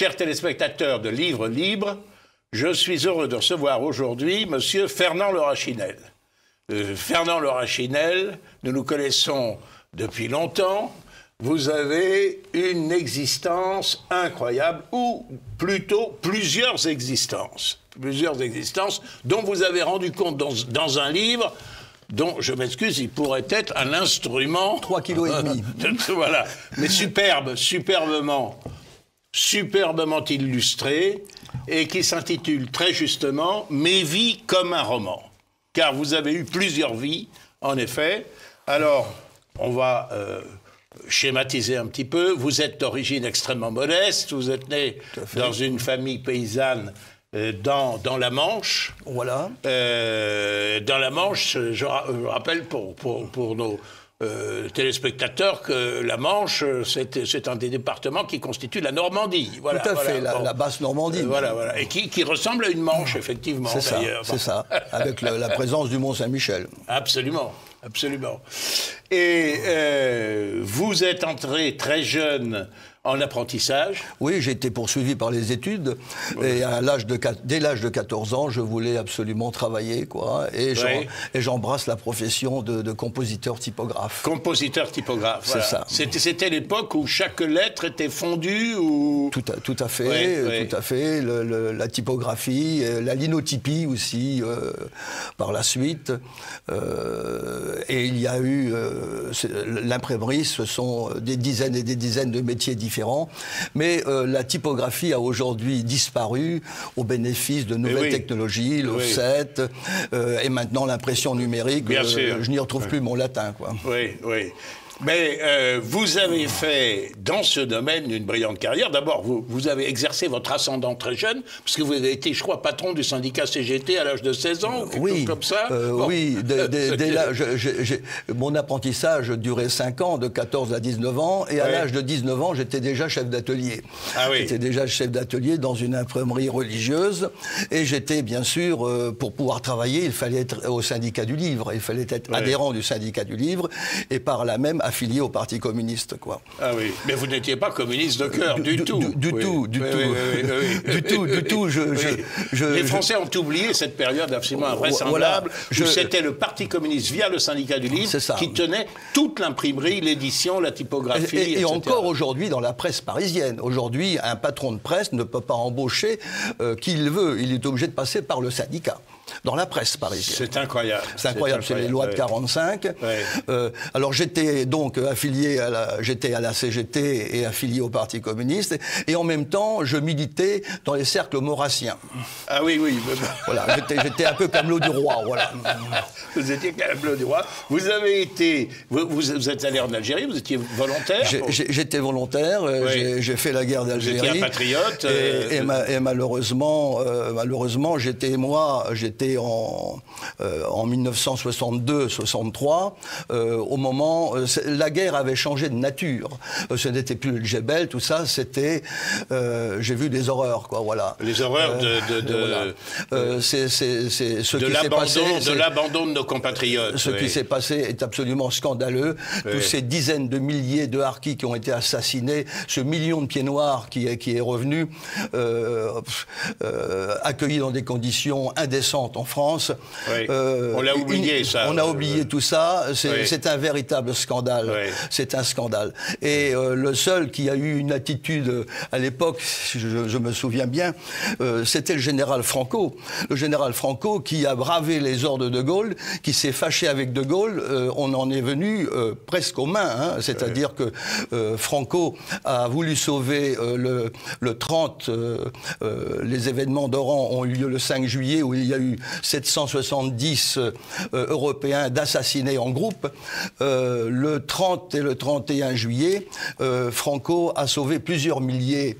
chers téléspectateurs de Livres Libres, je suis heureux de recevoir aujourd'hui Monsieur Fernand Lerachinel. Fernand Lerachinel, nous nous connaissons depuis longtemps. Vous avez une existence incroyable, ou plutôt plusieurs existences dont vous avez rendu compte dans un livre dont, je m'excuse, il pourrait être un instrument... 3,5 kg. Voilà, mais superbement illustré, et qui s'intitule très justement « Mes vies comme un roman ». Car vous avez eu plusieurs vies, en effet. Alors, on va schématiser un petit peu. Vous êtes d'origine extrêmement modeste, vous êtes né dans une famille paysanne dans la Manche. Voilà. Dans la Manche, je rappelle pour nos téléspectateurs que la Manche, c'est un des départements qui constitue la Normandie. Voilà, tout à fait, voilà, la basse Normandie. Voilà. Et qui ressemble à une Manche, effectivement. C'est ça, c'est ça, avec la présence du Mont-Saint-Michel. Absolument. Et vous êtes entré très jeune en apprentissage. Oui, j'ai été poursuivi par les études. Oui. Et dès l'âge de 14 ans, je voulais absolument travailler, quoi. Et j'embrasse la profession de compositeur typographe. Compositeur typographe, c'est ça. C'était l'époque où chaque lettre était fondue ou... Tout à fait, tout à fait. La typographie, la linotypie aussi, par la suite. Et il y a eu... l'imprimerie, ce sont des dizaines et des dizaines de métiers différents. Mais la typographie a aujourd'hui disparu au bénéfice de nouvelles technologies, l'offset, et maintenant l'impression numérique. Je n'y retrouve plus mon latin, quoi. Oui. Mais vous avez fait dans ce domaine une brillante carrière. D'abord, vous avez exercé votre ascendant très jeune, parce que vous avez été, je crois, patron du syndicat CGT à l'âge de 16 ans, ou quelque chose comme ça. Oui, dès là, mon apprentissage durait 5 ans, de 14 à 19 ans, et à l'âge de 19 ans, j'étais déjà chef d'atelier. Ah oui. J'étais déjà chef d'atelier dans une imprimerie religieuse, et j'étais, bien sûr, pour pouvoir travailler, il fallait être au syndicat du livre, il fallait être adhérent du syndicat du livre, et par là même affilié au Parti communiste, quoi. Ah oui, mais vous n'étiez pas communiste de cœur, du tout. Du tout. Les Français ont oublié cette période absolument invraisemblable, où c'était le Parti communiste via le syndicat du livre qui tenait toute l'imprimerie, l'édition, la typographie, etc. Et encore aujourd'hui dans la presse parisienne. Aujourd'hui, un patron de presse ne peut pas embaucher qui il veut. Il est obligé de passer par le syndicat. Dans la presse parisienne. C'est incroyable. C'est incroyable, c'est les lois de 45. Alors j'étais donc affilié j'étais à la CGT et affilié au Parti communiste, et en même temps je militais dans les cercles maurassiens. Ah oui. Voilà, j'étais un peu Camelot du Roi, voilà. Vous étiez Camelot du Roi. Vous avez été, vous êtes allé en Algérie, vous étiez volontaire. J'étais volontaire, j'ai fait la guerre d'Algérie. Vous étiez un patriote. Et malheureusement, j'étais en 1962-63, au moment... la guerre avait changé de nature. Ce n'était plus le Djebel, tout ça, c'était... j'ai vu des horreurs, quoi, voilà. Les horreurs de l'abandon de nos compatriotes. Ce qui s'est passé est absolument scandaleux. Tous ces dizaines de milliers de harkis qui ont été assassinés, ce million de pieds noirs qui est revenu, accueillis dans des conditions indécentes en France. On l'a oublié, ça. On a oublié tout ça. C'est un véritable scandale. C'est un scandale. Et le seul qui a eu une attitude à l'époque, si je me souviens bien, c'était le général Franco. Le général Franco qui a bravé les ordres de Gaulle, qui s'est fâché avec de Gaulle. On en est venu presque aux mains. Hein. C'est-à-dire que Franco a voulu sauver le 30. Les événements d'Oran ont eu lieu le 5 juillet, où il y a eu 770 Européens d'assassinés en groupe. Le 30 et le 31 juillet, Franco a sauvé plusieurs milliers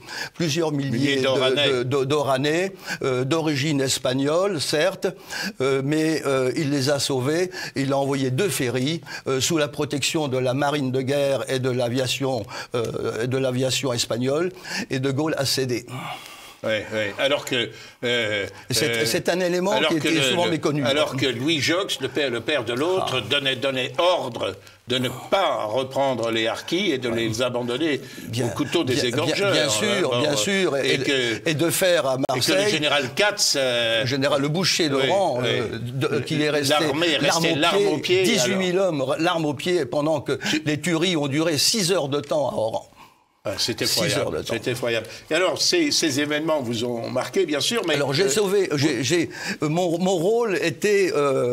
d'Oranais, d'origine espagnole, certes, mais il les a sauvés. Il a envoyé 2 ferries sous la protection de la marine de guerre et de l'aviation espagnole, et de Gaulle a cédé. Oui, oui. Alors que... c'est un élément qui était souvent méconnu. Alors que Louis Joxe, le père de l'autre, donnait ordre de ne pas reprendre les harkis et de les abandonner au couteau des égorgeurs. Bien sûr. Et de faire à Marseille... Et que le général Katz... le général Le Boucher d'Oran, qui est resté l'arme au pied. 18 000 hommes, l'arme au pied, pendant que les tueries ont duré 6 heures de temps à Oran. C'est effroyable. C'est effroyable. Et alors, ces événements vous ont marqué, bien sûr, mais... Alors, j'ai sauvé... mon rôle était...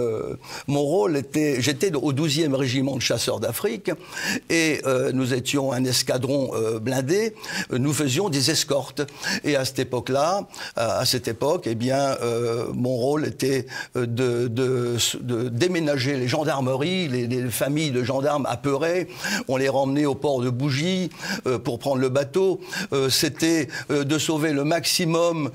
J'étais au 12e régiment de chasseurs d'Afrique, et nous étions un escadron blindé. Nous faisions des escortes. Et à cette époque-là, eh bien, mon rôle était de déménager les gendarmeries, les familles de gendarmes apeurées. On les ramenait au port de Bougie pour prendre le bateau, c'était de sauver le maximum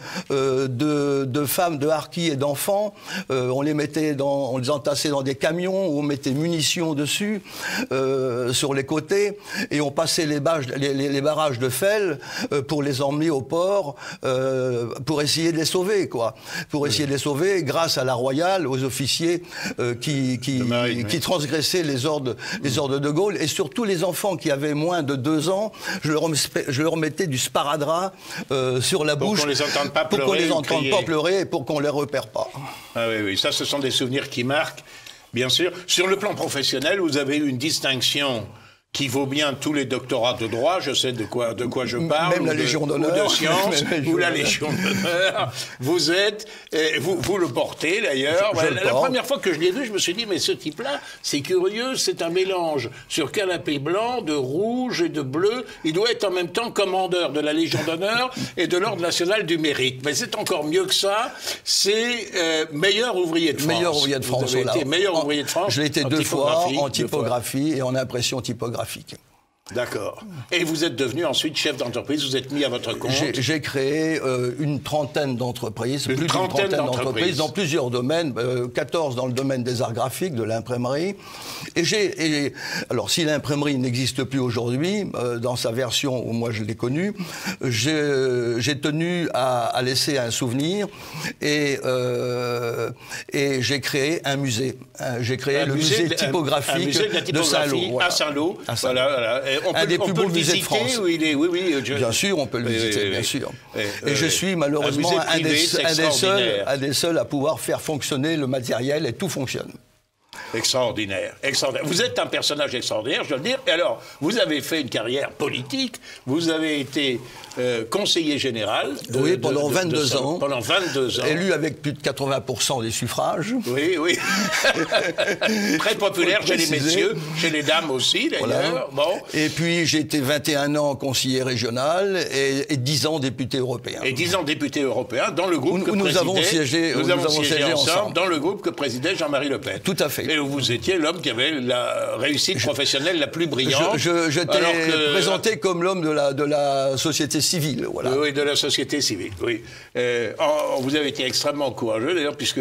de femmes, de harkis et d'enfants. On les entassait dans des camions où on mettait munitions dessus, sur les côtés, et on passait les barrages de Fell pour les emmener au port, pour essayer de les sauver, quoi. Pour essayer de les sauver grâce à la Royale, aux officiers qui transgressaient les ordres de Gaulle, et surtout les enfants qui avaient moins de 2 ans, je leur mettais du sparadrap sur la bouche. Pour qu'on les entende pas pleurer. Pour qu'on les entende pas pleurer et pour qu'on les repère pas. Ah oui, oui, ça, ce sont des souvenirs qui marquent, bien sûr. Sur le plan professionnel, vous avez eu une distinction qui vaut bien tous les doctorats de droit, je sais de quoi je parle. Même la Légion d'honneur. Ou de sciences, ou la Légion d'honneur. Vous êtes, vous le portez d'ailleurs. La première fois que je l'ai vu, je me suis dit, mais ce type-là, c'est curieux, c'est un mélange sur canapé blanc, de rouge et de bleu. Il doit être en même temps commandeur de la Légion d'honneur et de l'Ordre national du mérite. Mais c'est encore mieux que ça, c'est meilleur ouvrier de France. Meilleur ouvrier de France, vous avez été meilleur ouvrier de France. Je l'ai été 2 fois en typographie et en impression typographique. D'accord. Et vous êtes devenu ensuite chef d'entreprise, vous êtes mis à votre compte. J'ai créé une trentaine d'entreprises, plus d'une trentaine d'entreprises dans plusieurs domaines, 14 dans le domaine des arts graphiques, de l'imprimerie. Alors, si l'imprimerie n'existe plus aujourd'hui, dans sa version où moi je l'ai connue, j'ai tenu à laisser un souvenir et j'ai créé un musée. J'ai créé le musée typographique de Saint-Lô. À Saint-Lô. Voilà. Un des plus beaux musées de France. Où il est, bien sûr, on peut le visiter, bien sûr. Et je suis malheureusement un des seuls à pouvoir faire fonctionner le matériel, et tout fonctionne. Extraordinaire, extraordinaire. Vous êtes un personnage extraordinaire, je dois le dire. Et alors, vous avez fait une carrière politique, vous avez été conseiller général. Oui, pendant 22 ans. Pendant 22 ans. Élu avec plus de 80% des suffrages. Oui, oui. Très populaire chez les messieurs, chez les dames aussi, d'ailleurs. Voilà. Bon. Et puis, j'ai été 21 ans conseiller régional et 10 ans député européen. Et 10 ans député européen dans le groupe nous avons siégé ensemble dans le groupe que présidait Jean-Marie Le Pen. Tout à fait. Et vous étiez l'homme qui avait la réussite professionnelle la plus brillante. Je t'ai présenté comme l'homme de la société civile. Voilà. Oui, de la société civile, oui. Vous avez été extrêmement courageux, d'ailleurs, puisque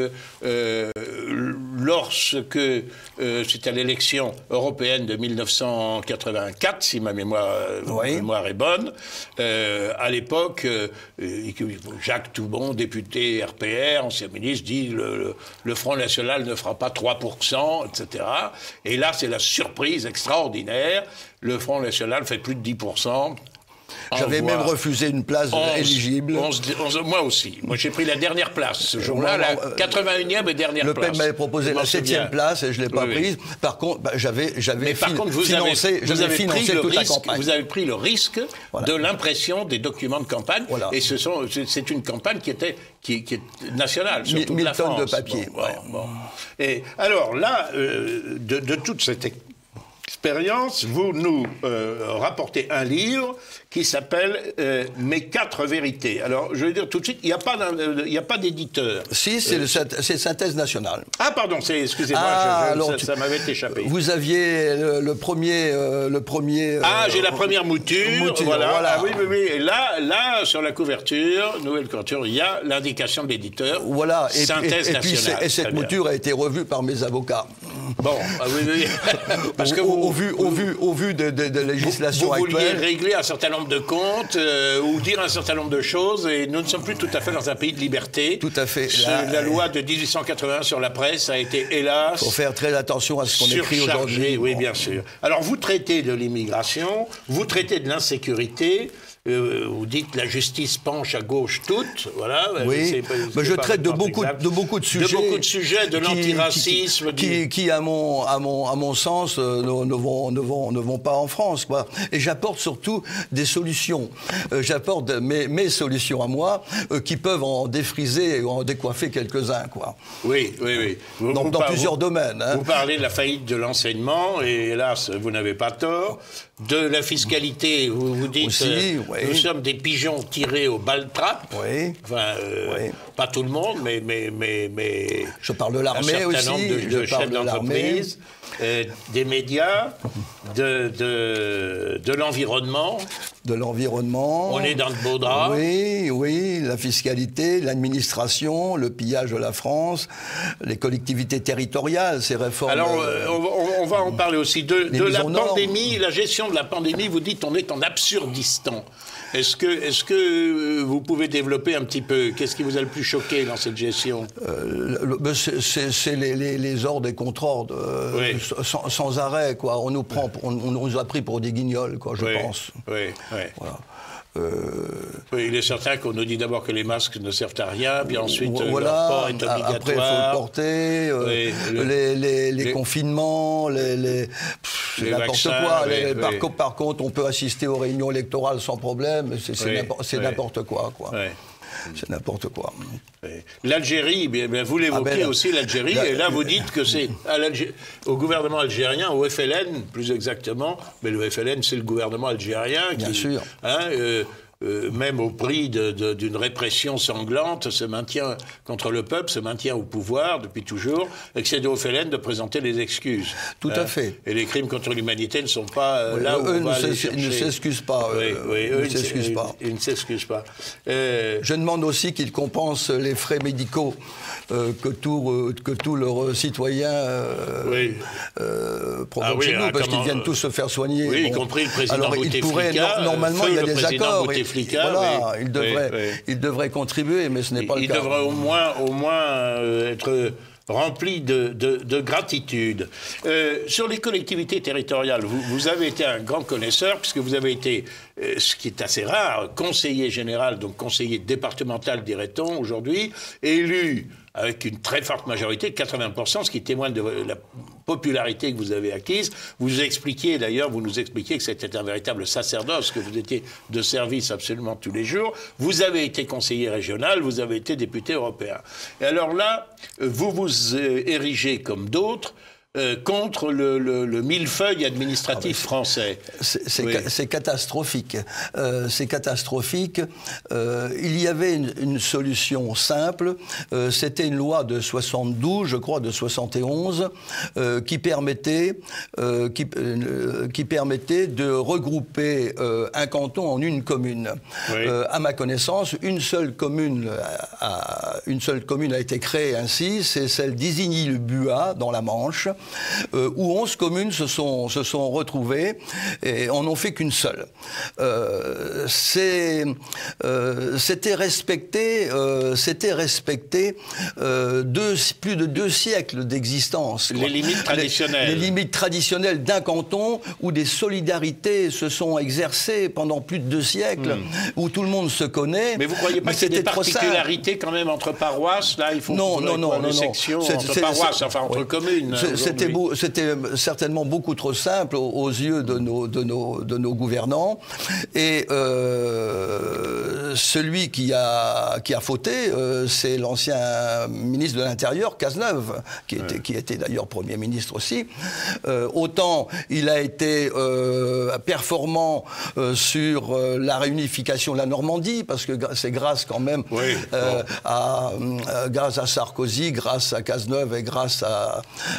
lorsque c'était à l'élection européenne de 1984, si ma mémoire est bonne, à l'époque, Jacques Toubon, député RPR, ancien ministre, dit le Front National ne fera pas 3%, etc. Et là, c'est la surprise extraordinaire. Le Front National fait plus de 10%. J'avais même refusé une place éligible. Moi aussi. Moi, j'ai pris la dernière place ce jour-là, la 81e et dernière place. Le Pen m'avait proposé la 7e place et je ne l'ai pas prise. Par contre, j'avais financé toute la campagne. Vous avez pris le risque de l'impression des documents de campagne. Voilà. Et c'est une campagne qui est nationale, sur toute la France. 1000 tonnes de papier. Bon. Et alors là, de toute cette expérience, vous nous rapportez un livre qui s'appelle Mes 4 vérités. Alors, je vais dire tout de suite, il n'y a pas d'éditeur. Si, c'est Synthèse Nationale. Ah, pardon, excusez-moi, ça m'avait échappé. Vous aviez le premier... j'ai la première mouture, voilà. Ah, oui. Et là, sur la couverture, nouvelle couverture, il y a l'indication de l'éditeur. Voilà, Synthèse Nationale. Et cette mouture a été revue par mes avocats. Bon, oui. Parce que au vu de législation actuelle. Vous vouliez régler un certain nombre de comptes ou dire un certain nombre de choses, et nous ne sommes plus tout à fait dans un pays de liberté. Tout à fait. La loi de 1881 sur la presse a été, hélas... Il faut faire très attention à ce qu'on écrit aujourd'hui. Oui, bien sûr. Alors, vous traitez de l'immigration, vous traitez de l'insécurité... vous dites la justice penche à gauche toute, voilà. Oui, mais je traite de beaucoup de sujets. De beaucoup de sujets, de l'antiracisme. Qui à mon sens, ne vont pas en France, quoi. Et j'apporte surtout des solutions. J'apporte mes solutions à moi, qui peuvent en défriser et en décoiffer quelques-uns, quoi. Oui. Dans plusieurs domaines. Hein. Vous parlez de la faillite de l'enseignement, et hélas, vous n'avez pas tort. De la fiscalité, vous dites... Aussi, oui. Nous sommes des pigeons tirés aux balles trappes. Oui. Enfin, pas tout le monde, mais je parle de l'armée aussi. Un certain nombre de chefs d'entreprise, des médias, de l'environnement. De l'environnement. On est dans de beaux draps. Oui, la fiscalité, l'administration, le pillage de la France, les collectivités territoriales, ces réformes. Alors, on va en parler aussi de la pandémie, la gestion de la pandémie. Vous dites on est en Absurdistan. Est-ce que vous pouvez développer un petit peu? Qu'est-ce qui vous a le plus choqué dans cette gestion? C'est les ordres et contre-ordres, sans arrêt, quoi. On nous a pris pour des guignols, quoi, je pense. Oui. Voilà. Oui, il est certain qu'on nous dit d'abord que les masques ne servent à rien, puis ensuite leur port est obligatoire. Après, il faut le porter, les confinements, c'est n'importe quoi. Par contre, on peut assister aux réunions électorales sans problème, c'est n'importe quoi. C'est n'importe quoi. L'Algérie, vous l'évoquez aussi, l'Algérie, et là vous dites que c'est au gouvernement algérien, au FLN plus exactement, mais le FLN c'est le gouvernement algérien Bien sûr. Même au prix d'une répression sanglante, se maintient contre le peuple, se maintient au pouvoir depuis toujours, et que c'est au FLN de présenter les excuses. Tout à fait. Et les crimes contre l'humanité ne sont pas là où on va les chercher. Ils ne s'excusent pas. Ils ne s'excusent pas. Je demande aussi qu'ils compensent les frais médicaux que tous leurs citoyens provoquent chez nous, parce qu'ils viennent tous se faire soigner. Oui, y compris le président Bouteflika. Normalement, il y a des accords. Voilà, il devrait contribuer, mais ce n'est pas le cas. Il devrait au moins être rempli de gratitude. Sur les collectivités territoriales, vous avez été un grand connaisseur, puisque vous avez été, ce qui est assez rare, conseiller général, donc conseiller départemental, dirait-on, aujourd'hui, élu avec une très forte majorité, 80%, ce qui témoigne de la popularité que vous avez acquise. Vous nous expliquiez que c'était un véritable sacerdoce, que vous étiez de service absolument tous les jours. Vous avez été conseiller régional, vous avez été député européen. Et alors là, vous vous érigez comme d'autres contre le millefeuille administratif français. C'est catastrophique. C'est catastrophique. Il y avait une solution simple. C'était une loi de 72, je crois, de 71, qui permettait de regrouper un canton en une commune. À ma connaissance, une seule commune a été créée ainsi, c'est celle d'Isigny-le-Buat, dans la Manche, où 11 communes se sont retrouvées et en ont fait qu'une seule. C'était respecté plus de 2 siècles d'existence. Les limites traditionnelles. Les limites traditionnelles d'un canton où des solidarités se sont exercées pendant plus de 2 siècles, où tout le monde se connaît. Mais vous ne croyez pas qu'il y a des particularités quand même entre paroisses? Là, il faut des sections entre paroisses, enfin entre communes. C'était certainement beaucoup trop simple aux yeux de nos gouvernants. Et celui qui a fauté, c'est l'ancien ministre de l'Intérieur, Cazeneuve, qui était d'ailleurs Premier ministre aussi. Autant il a été performant sur la réunification de la Normandie, parce que c'est grâce quand même grâce à Sarkozy, grâce à Cazeneuve et grâce à l'ancien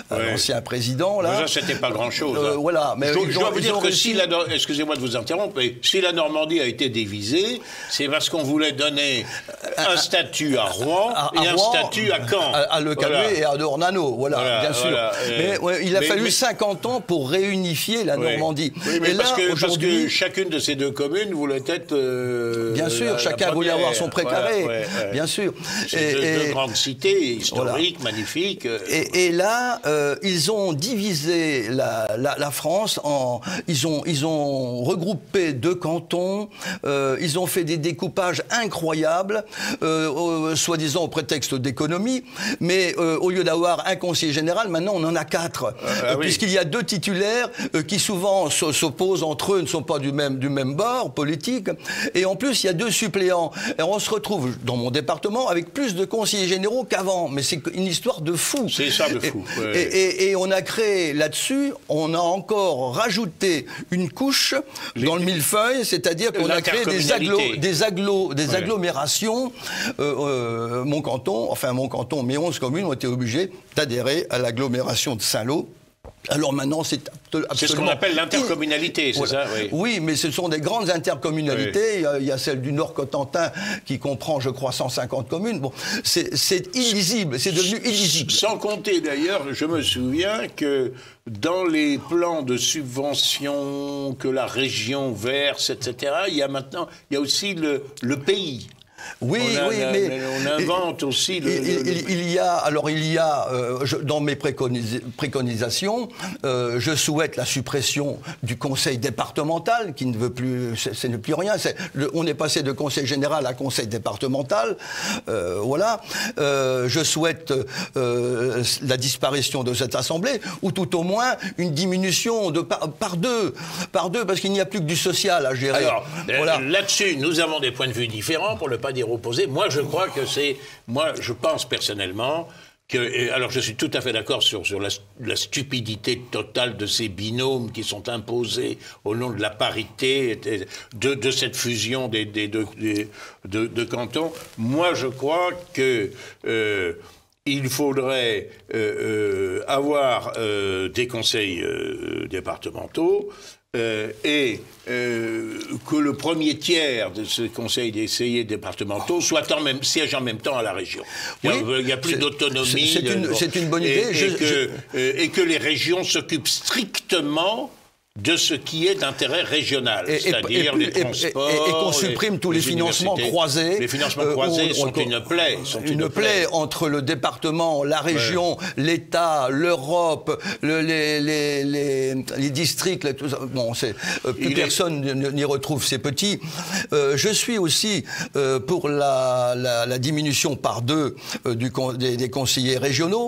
l'ancien président. Là. Ça, c'était pas grand-chose. Voilà, mais je dois vous dire que si excusez-moi de vous interrompre, mais si la Normandie a été divisée, c'est parce qu'on voulait donner un statut à Rouen et un statut à Caen. À Le Canuet et à Ornano, voilà, bien sûr. Mais il a fallu 50 ans pour réunifier la Normandie. Oui, mais parce que chacune de ces deux communes voulait être... bien sûr, chacun voulait avoir son précaré, bien sûr. Deux grandes cités historiques, magnifiques. Et là, ils ont divisé la France en... Ils ont regroupé 2 cantons, ils ont fait des découpages incroyables, soi-disant au prétexte d'économie, mais au lieu d'avoir un conseiller général, maintenant on en a 4, puisqu'il y a 2 titulaires qui souvent s'opposent entre eux, ne sont pas du même bord politique, et en plus il y a 2 suppléants. Et on se retrouve dans mon département avec plus de conseillers généraux qu'avant, mais c'est une histoire de fou. C'est ça de fou. Et on a créé là-dessus, on a encore rajouté une couche dans le millefeuille, c'est-à-dire qu'on a créé des agglomérations. Mon canton, mes 11 communes ont été obligées d'adhérer à l'agglomération de Saint-Lô. Alors maintenant, c'est absolument... C'est ce qu'on appelle l'intercommunalité, c'est ça? Oui, mais ce sont des grandes intercommunalités. Il y a celle du Nord-Cotentin qui comprend, je crois, 150 communes. Bon, c'est illisible, c'est devenu illisible. Sans compter, d'ailleurs, je me souviens que dans les plans de subvention que la région verse, etc., il y a aussi le pays. Oui, mais on invente aussi il y a dans mes préconisations, je souhaite la suppression du conseil départemental, qui ne veut plus, ce n'est plus rien. On est passé de conseil général à conseil départemental, voilà. Je souhaite la disparition de cette assemblée, ou tout au moins une diminution par deux, parce qu'il n'y a plus que du social à gérer. Alors, là-dessus, nous avons des points de vue différents, pour ne pas dire opposés. Moi, je crois que je pense personnellement que... Alors, je suis tout à fait d'accord sur la stupidité totale de ces binômes qui sont imposés au nom de la parité, de cette fusion des deux cantons. Moi, je crois que... il faudrait avoir des conseils départementaux et que le premier tiers de ce conseil d'essayers départementaux siège en même temps à la région. Il n'y a plus d'autonomie. C'est une bonne idée. Et que les régions s'occupent strictement de ce qui est d'intérêt régional, c'est-à-dire les transports... Et qu'on supprime tous les financements croisés. Les financements croisés sont une plaie. Une plaie entre le département, la région, l'État, l'Europe, les districts, tout ça. Bon, plus personne n'y retrouve ces petits. Je suis aussi pour la diminution par 2 des conseillers régionaux.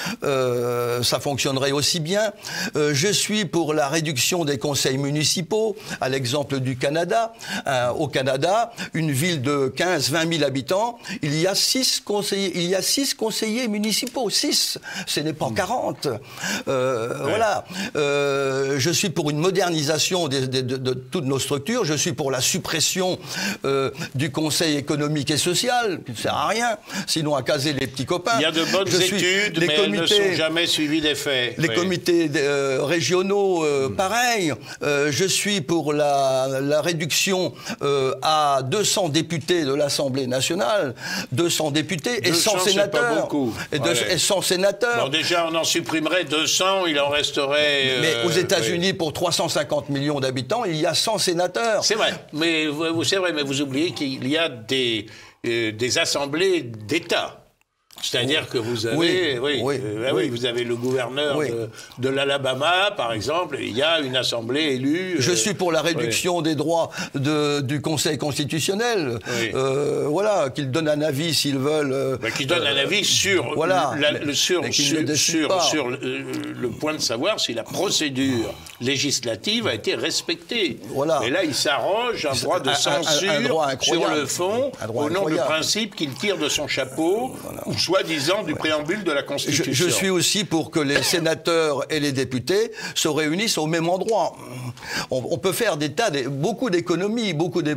Ça fonctionnerait aussi bien. Je suis pour la réduction des conseils municipaux, à l'exemple du Canada. Au Canada, une ville de 15-20 000 habitants, il y a 6 conseillers municipaux. 6, ce n'est pas 40. Voilà. Je suis pour une modernisation de toutes nos structures. Je suis pour la suppression du Conseil économique et social, qui ne sert à rien, sinon à caser les petits copains. Il y a de bonnes études, mais elles ne sont jamais suivies des faits. Les comités régionaux, pareil. Je suis pour la réduction à 200 députés de l'Assemblée nationale, 200 députés et 100 sénateurs. Pas beaucoup. Et 100 sénateurs. Bon, déjà, on en supprimerait 200, il en resterait... Mais aux États-Unis, pour 350 millions d'habitants, il y a 100 sénateurs. C'est vrai, mais vous oubliez qu'il y a des assemblées d'État. C'est-à-dire que vous avez, vous avez le gouverneur de l'Alabama, par exemple, il y a une assemblée élue. Je suis pour la réduction des droits du Conseil constitutionnel. Voilà, qu'ils donnent un avis s'ils veulent. Qu'ils donnent un avis sur le point de savoir si la procédure législative a été respectée. Voilà. Et là, il s'arroge un droit de censure sur le fond, au nom du principe qu'il tire de son chapeau, ou soi-disant du préambule de la Constitution. Je suis aussi pour que les sénateurs et les députés se réunissent au même endroit. On peut faire beaucoup d'économies,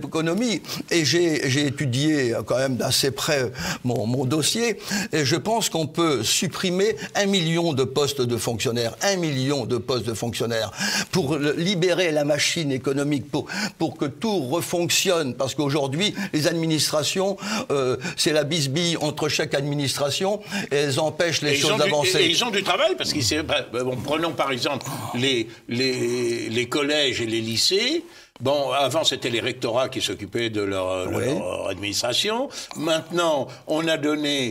et j'ai étudié quand même d'assez près mon dossier, et je pense qu'on peut supprimer 1 million de postes de fonctionnaires, 1 million de postes de fonctionnaires, pour libérer la machine économique, pour que tout refonctionne, parce qu'aujourd'hui, les administrations, c'est la bisbille entre chaque administration, et elles empêchent les choses d'avancer. Et ils ont du travail, parce que prenons par exemple les collèges et les lycées. Bon, avant, c'était les rectorats qui s'occupaient de leur administration. Maintenant, on a donné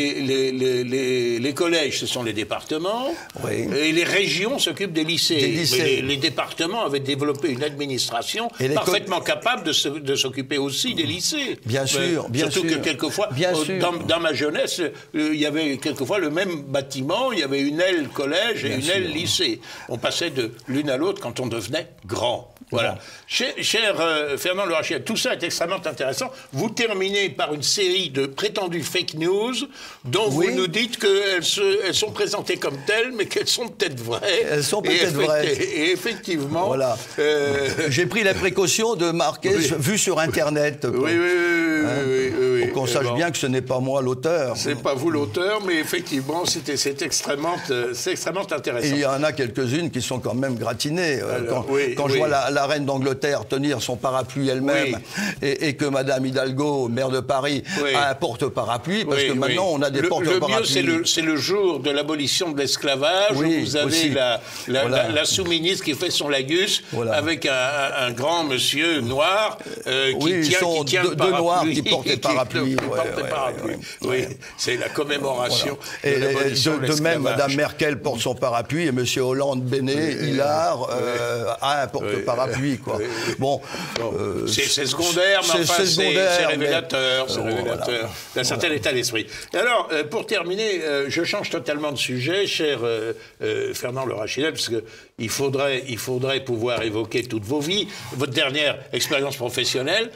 les collèges, ce sont les départements. Oui. Et les régions s'occupent des lycées. Mais les départements avaient développé une administration parfaitement capable de s'occuper aussi des lycées. Bien sûr, bien sûr. Surtout que quelquefois, dans ma jeunesse, il y avait quelquefois le même bâtiment, il y avait une aile collège et une aile lycée. On passait de l'une à l'autre quand on devenait grand. Voilà. Cher Fernand Le Rachinel, tout ça est extrêmement intéressant. Vous terminez par une série de prétendues fake news dont vous nous dites qu'elles sont présentées comme telles, mais qu'elles sont peut-être vraies. Elles sont peut-être vraies. Et effectivement... Voilà. J'ai pris la précaution de marquer vu sur Internet. Oui. Pour qu'on sache bien que ce n'est pas moi l'auteur. C'est pas vous l'auteur, mais effectivement, c'est extrêmement intéressant. Et il y en a quelques-unes qui sont quand même gratinées. Quand je vois la reine d'Angleterre tenir son parapluie elle-même et que Madame Hidalgo, maire de Paris, a un porte-parapluie, parce que maintenant on a des porte-parapluies. Le mieux, c'est le jour de l'abolition de l'esclavage, où vous avez la sous-ministre qui fait son lagus avec un grand monsieur noir qui tient le parapluie. Deux noirs qui portent les parapluies. Oui, c'est la commémoration de l'abolition de l'esclavage. De même, Madame Merkel porte son parapluie et Monsieur Hollande, Bénet, Hillard a un porte-parapluie. Bon, c'est secondaire, mais enfin, c'est révélateur, d'un certain état d'esprit. Alors, pour terminer, je change totalement de sujet, cher Fernand Le Rachinel, parce que il faudrait pouvoir évoquer toutes vos vies. Votre dernière expérience professionnelle,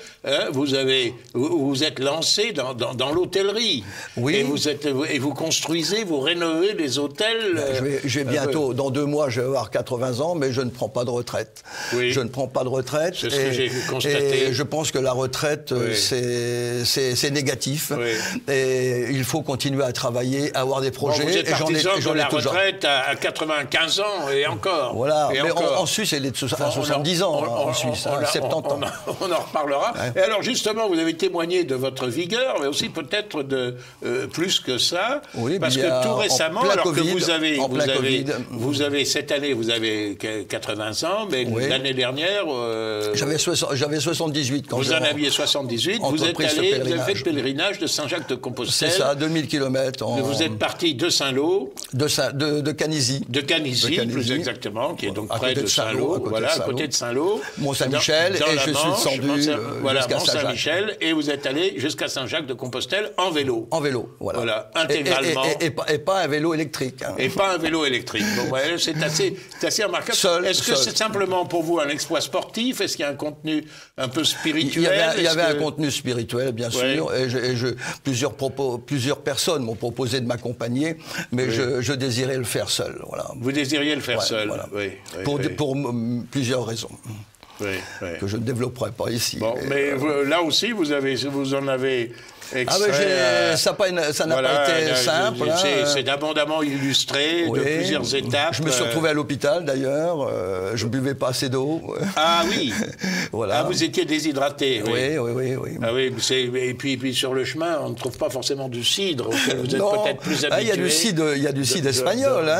vous êtes lancé dans l'hôtellerie. Oui. Et vous construisez, vous rénovez des hôtels. Je vais bientôt, dans 2 mois, je vais avoir 80 ans, mais je ne prends pas de retraite. Oui. Je ne prends pas de retraite. C'est ce que j'ai constaté. Et je pense que la retraite, c'est négatif. Oui. Et il faut continuer à travailler, à avoir des projets. Vous êtes partisan de la retraite à 95 ans et encore. Voilà, mais en Suisse, elle est à 70 ans, en Suisse, 70 ans. On en reparlera. Ouais. Et alors, justement, vous avez témoigné de votre vigueur, mais aussi peut-être de plus que ça, parce que tout récemment, alors que vous avez cette année, vous avez 80 ans, mais l'année dernière... J'avais 78 quand vous en aviez 78, vous avez fait le pèlerinage de Saint-Jacques-de-Compostelle. C'est ça, 2000 km. Vous êtes parti de Saint-Lô. De Canisy. De Canisy, plus exactement, qui est donc près de Saint-Lô, à côté de Saint-Lô. Mont-Saint-Michel, et je suis descendu jusqu'à Mont-Saint-Michel, et vous êtes allé jusqu'à Saint-Jacques-de-Compostelle en vélo. En vélo, voilà. Intégralement. Et pas un vélo électrique. Et pas un vélo électrique. Bon, c'est assez remarquable. Est-ce que c'est simplement pour vous un exploit sportif? Est-ce qu'il y a un contenu un peu spirituel? Il y avait un contenu spirituel, bien sûr, et plusieurs personnes m'ont proposé de m'accompagner, mais je désirais le faire seul. Voilà. Vous désiriez le faire seul, voilà. Pour plusieurs raisons. Que je ne développerai pas ici. Bon, mais là aussi, vous en avez extrait... ça n'a pas été simple. C'est abondamment illustré de plusieurs étapes. Je me suis retrouvé à l'hôpital, d'ailleurs. Je ne buvais pas assez d'eau. Ah oui. Voilà. Ah, vous étiez déshydraté. Oui. Ah oui, et puis sur le chemin, on ne trouve pas forcément du cidre, auquel vous êtes peut-être plus habitué. Il y a du cidre espagnol.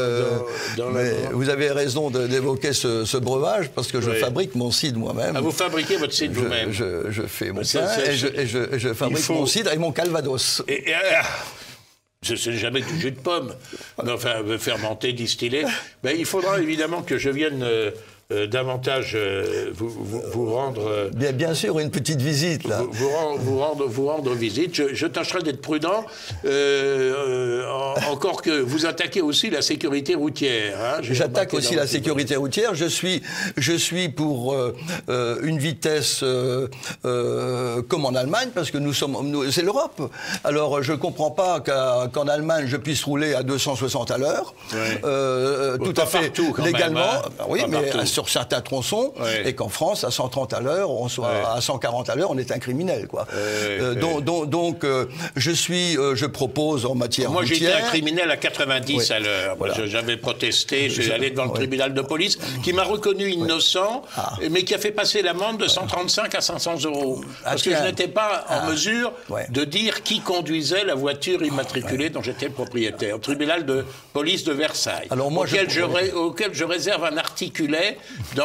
Vous avez raison d'évoquer ce breuvage, parce que je fabrique mon cidre moi-même. Ah, vous fabriquez votre cidre vous-même? Je fais mon pain et je fabrique mon cidre et mon calvados. Ce n'est jamais du jus de pomme, mais enfin fermenté, distillé. Il faudra évidemment que je vienne davantage vous rendre... Bien sûr, une petite visite, là. Vous rendre visite. Je tâcherai d'être prudent, encore que vous attaquez aussi la sécurité routière. Hein, j'attaque aussi la sécurité routière. Je suis pour une vitesse comme en Allemagne, parce que c'est l'Europe. Alors, je ne comprends pas qu'en Allemagne, je puisse rouler à 260 à l'heure, tout à fait partout, légalement. Même, hein. Oui, pas mais partout. Sur certains tronçons, et qu'en France, à 130 à l'heure, on soit à 140 à l'heure, on est un criminel, quoi. Donc, je propose en matière Moi, routière... j'étais un criminel à 90 à l'heure. Voilà. J'avais protesté, je suis allé devant le tribunal de police, qui m'a reconnu innocent, mais qui a fait passer l'amende de 135 à 500 euros. Parce que je n'étais pas en mesure de dire qui conduisait la voiture immatriculée dont j'étais le propriétaire. Au tribunal de police de Versailles, alors moi, auquel je réserve un articulet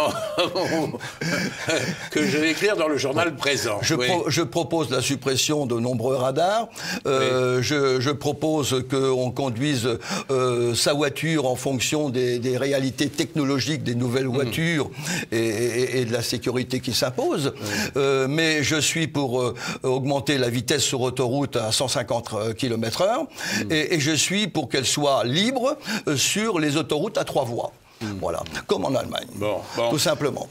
que je vais écrire dans le journal présent. Je propose la suppression de nombreux radars. Je propose qu'on conduise sa voiture en fonction des réalités technologiques des nouvelles voitures et de la sécurité qui s'impose. Mais je suis pour augmenter la vitesse sur autoroute à 150 km/h et je suis pour qu'elle soit libre sur les autoroutes à 3 voies. Voilà, comme en Allemagne, tout simplement.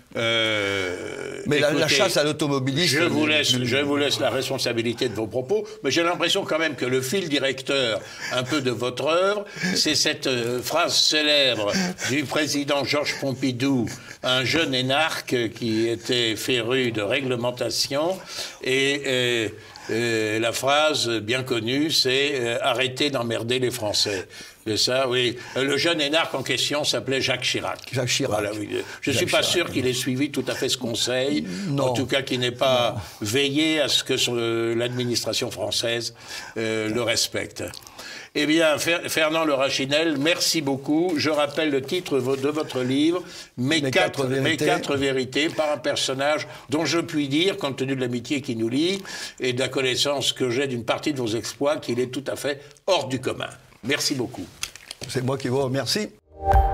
Mais écoutez, la chasse à l'automobiliste... Je vous laisse la responsabilité de vos propos, mais j'ai l'impression quand même que le fil directeur un peu de votre œuvre, c'est cette phrase célèbre du président Georges Pompidou, un jeune énarque qui était féru de réglementation, et la phrase bien connue, c'est « Arrêtez d'emmerder les Français ». C'est ça, oui. Le jeune énarque en question s'appelait Jacques Chirac. Jacques Chirac. Voilà, oui. Je ne suis pas sûr qu'il ait suivi tout à fait ce conseil. Non. En tout cas, qu'il n'ait pas veillé à ce que l'administration française le respecte. Eh bien, Fernand Le Rachinel, merci beaucoup. Je rappelle le titre de votre livre, Mes quatre vérités, par un personnage dont je puis dire, compte tenu de l'amitié qui nous lie et de la connaissance que j'ai d'une partie de vos exploits, qu'il est tout à fait hors du commun. Merci beaucoup. C'est moi qui vous remercie.